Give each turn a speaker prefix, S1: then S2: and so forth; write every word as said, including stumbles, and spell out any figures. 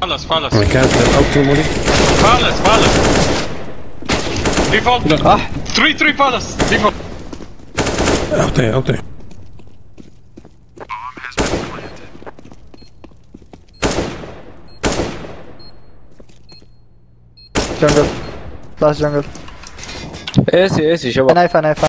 S1: Palace, Palace.
S2: I can't get out to Molly.
S1: Palace, Palace. Default.
S3: Ah.
S1: Three, three Palace. Default.
S2: Out there, out there.
S3: Jungle. Last jungle.
S4: ايسي ايسي شباب.
S3: Knife, knife.